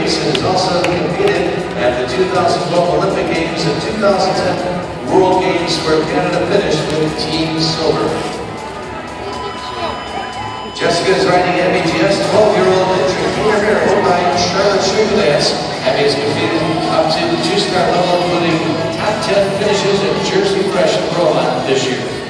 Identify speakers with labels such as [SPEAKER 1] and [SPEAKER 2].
[SPEAKER 1] Games and has also competed at the 2012 Olympic Games and 2010 World Games, where Canada finished with Team Silver. Jessica is riding Abbey GS 12-year-old intricate barrel by Charlotte Sugar. Abbey has competed up to 2-star level, including top 10 finishes at Jersey Fresh Pro this year.